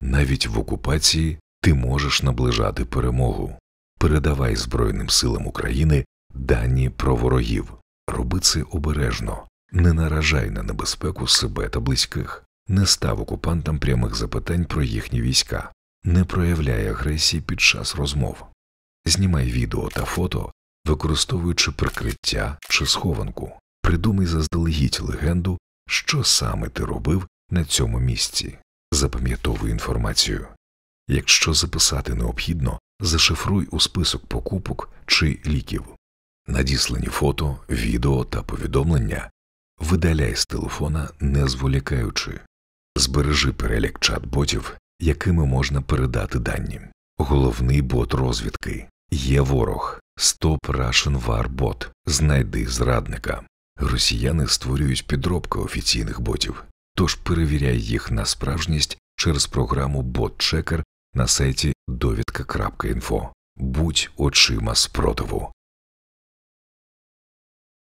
Навіть в окупації ти можеш наближати перемогу. Передавай Збройним силам України дані про ворогів. Роби це обережно. Не наражай на небезпеку себе та близьких. Не став окупантам прямих запитань про їхні війська. Не проявляй агресії під час розмов. Знімай відео та фото, використовуючи прикриття чи схованку. Придумай заздалегідь легенду, що саме ти робив на цьому місці. Запам'ятовуй інформацію. Якщо записати необхідно, зашифруй у список покупок чи ліків. Надіслані фото, відео та повідомлення видаляй з телефона, не зволікаючи. Збережи перелік чат-ботів, якими можна передати дані. Головний бот розвідки. Є ворог. Stop Russian War Bot. Знайди зрадника. Росіяни створюють підробки офіційних ботів, тож перевіряй їх на справжність через програму BotChecker на сайті довідка.info. Будь очима спротиву.